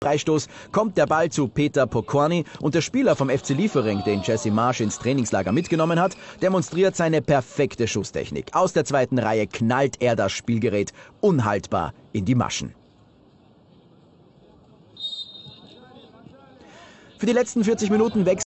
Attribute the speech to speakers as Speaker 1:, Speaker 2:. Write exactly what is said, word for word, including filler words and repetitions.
Speaker 1: Freistoß kommt der Ball zu Peter Pokorny und der Spieler vom F C Liefering, den Jesse Marsch ins Trainingslager mitgenommen hat, demonstriert seine perfekte Schusstechnik. Aus der zweiten Reihe knallt er das Spielgerät unhaltbar in die Maschen. Für die letzten vierzig Minuten wechselt